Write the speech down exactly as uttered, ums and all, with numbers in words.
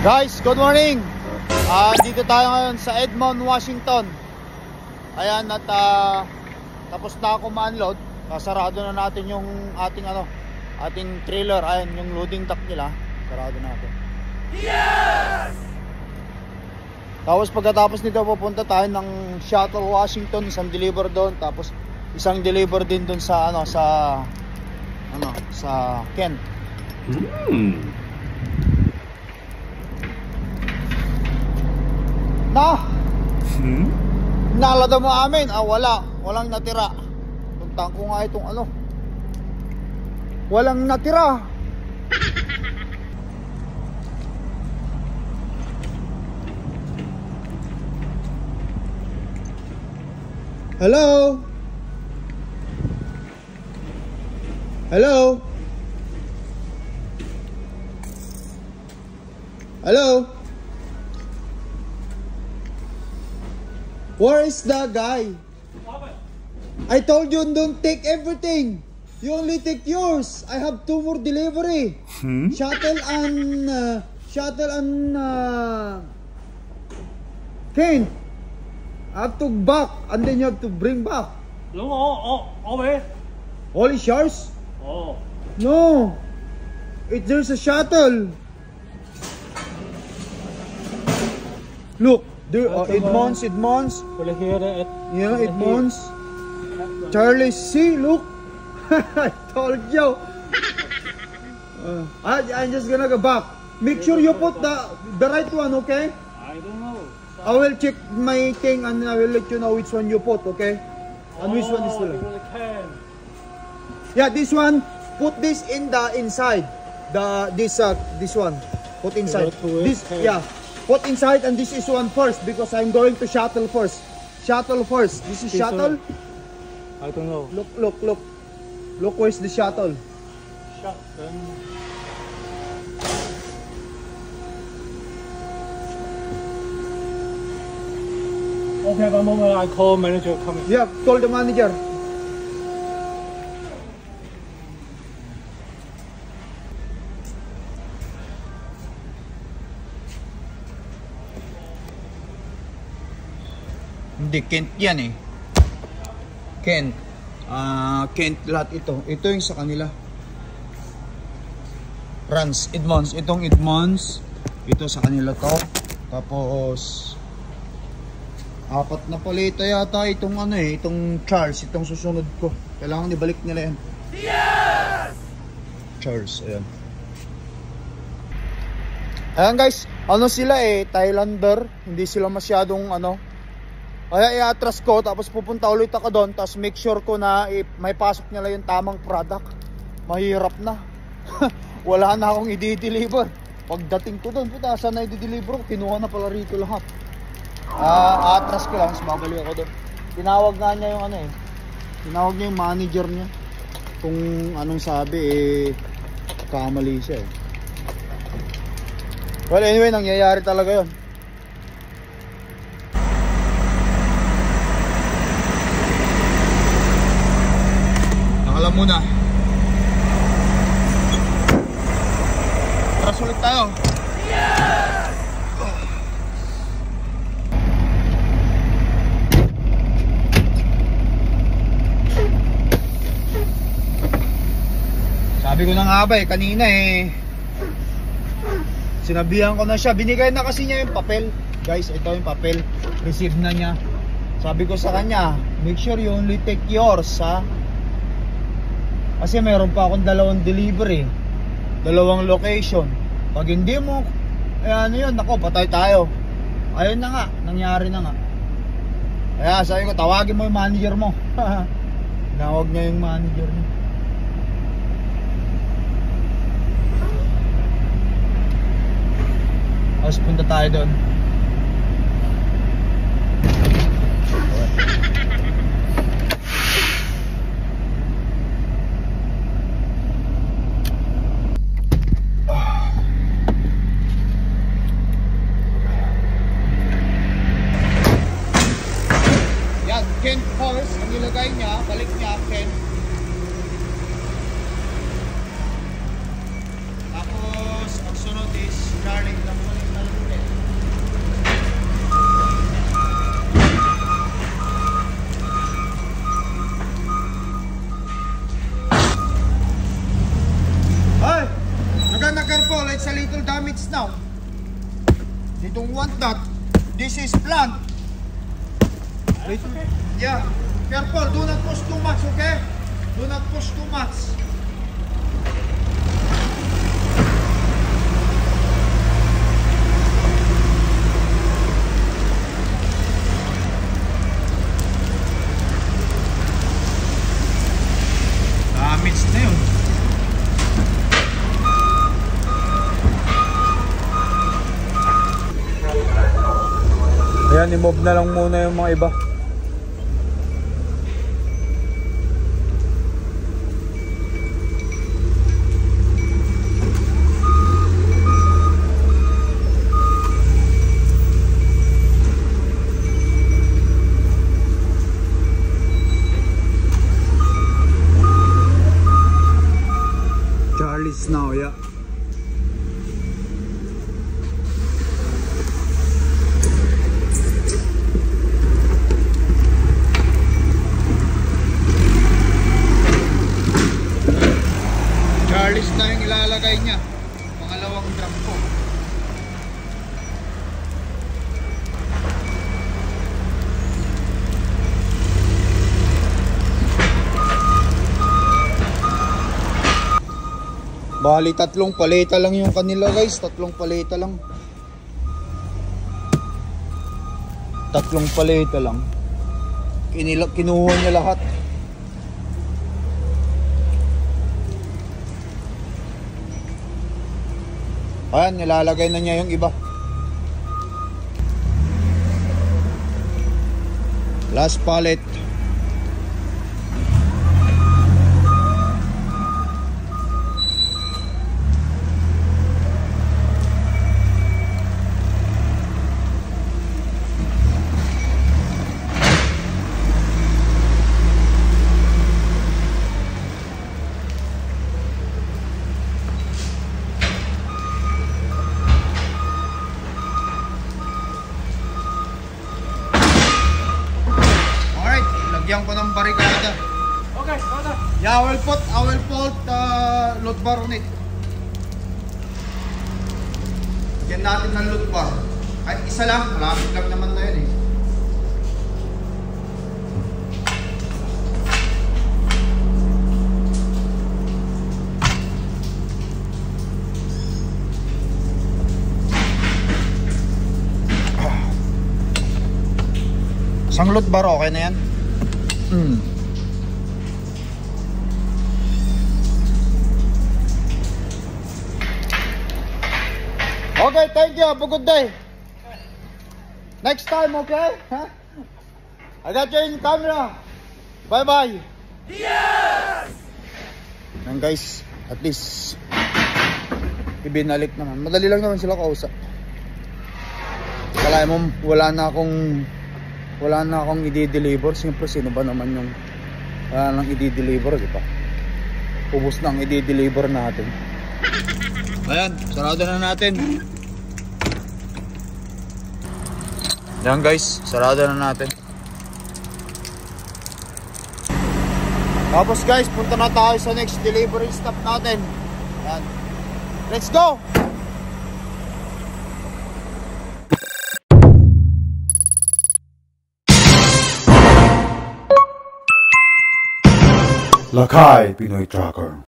Guys, good morning. Uh, dito tayo ngayon sa Edmond, Washington. Ayan, at uh, tapos na ako ma-unload. Sarado na natin yung ating ano, ating trailer. Ayan, yung loading dock nila. Sarado natin. Yes! Tapos pagkatapos nito pupunta tayo ng Seattle, Washington, isang deliver doon, tapos isang deliver din doon sa ano, sa ano, sa Kent. Hmm. Na! Hmm? Nalada mo amin. Ah, wala. Walang natira. Tuntang ko nga itong ano. Walang natira. Hello? Hello? Hello? Where is the guy? I told you don't take everything. You only take yours. I have two more delivery. Hmm? Shuttle and uh, shuttle and uh, Kane. I have to back and then you have to bring back. No, all, all, all way. All is yours? Oh. No. It there's a shuttle. Look. There, uh, Edmonds, Edmonds. Will I hear it? Yeah, Edmonds. Charlie, see, look. I told you. Uh, I, I'm just gonna go back. Make sure you put the the right one, okay? I don't know. I will check my thing and I will let you know which one you put, okay? And which one is the right? Yeah, this one. Put this in the inside. The this uh this one. Put inside. This yeah. Put inside and this is one first because I'm going to shuttle first. Shuttle first. This is this shuttle. One. I don't know. Look, look, look. Look, where's the shuttle? Shuttle. Okay, one moment. I call manager coming. Yeah, call the manager. Hindi, Kent yan eh. Kent. Ah, uh, Kent lahat ito. Ito yung sa kanila. Rans, Edmonds. Itong Edmonds. Ito sa kanila to. Tapos apat na paleta yata itong ano eh. Itong Charles. Itong susunod ko. Kailangan ibalik nila yan. Yes! Charles, ayan. Ayan guys. Ano sila eh. Thailander. Hindi sila masyadong ano. Kaya i-atras ko, tapos pupunta ulit ako doon, tapos make sure ko na may pasok nila yung tamang product. Mahirap na. Wala na akong i-deliver. Pagdating ko doon, puta, saan na i-deliver ko? Kinuha na pala rito lahat. Ah, uh, atras ko lang, tapos babalik ako doon. Tinawag nga niya yung ano eh. Tinawag niya yung manager niya. Kung anong sabi eh, kamali siya eh. Well anyway, nangyayari talaga yun. Alam muna. Tara sulit tayo. Yes! Sabi ko na nga ba eh, kanina eh. Sinabihan ko na siya. Binigay na kasi niya yung papel. Guys, ito yung papel. Receive na niya. Sabi ko sa kanya, make sure you only take yours, ha? Kasi meron pa akong dalawang delivery, dalawang location. Pag hindi mo, eh ano yun, nako, patay tayo. Ayun na nga, nangyari na nga. Kaya sabi ko, tawagin mo yung manager mo. Tinawag niya yung manager niya. Tapos punta tayo doon. Kent horse, ang nilagay niya, balik niya, Kent. Tapos, ang sunod is Charlie, nakunin na damage now. They don't want that. This is plant. It's okay. Yeah. Careful, do not push too much, okay? Do not push too much. Damage na yun. Ayan, i-move na lang muna yung mga iba. Charlie's now, yeah. Charlie's na yung ilalagay niya. Pangalawang drum ko. Bali tatlong paleta lang yung kanila guys. Tatlong paleta lang. Tatlong paleta lang. Kinila, kinuha niya lahat. Ayan, nilalagay na niya yung iba. Last pallet. Lagyan ko ng barikada. Okay, okay. Yeah, I will put, I will put uh, load bar on it. Lagyan natin ng load bar. Ay, isa lang. Malapit lang naman na yun eh. Isang load bar, okay na yan? Hmm. Okay, thank you. Have a good day. Next time, okay? Huh? I got you in camera. Bye-bye. Yes! And guys, at least ibinalik naman. Madali lang naman sila kausap. Kala mo, wala na akong wala na akong i-deliver. Siyempre, sino ba naman yung wala nang i-deliver, di ba? Ubus na ang i-deliver natin. Ayan, sarado na natin. Ayan guys, sarado na natin. Tapos guys, punta na tayo sa next delivery stop natin. Ayan. Let's go! Lakay Pinoy Tracker.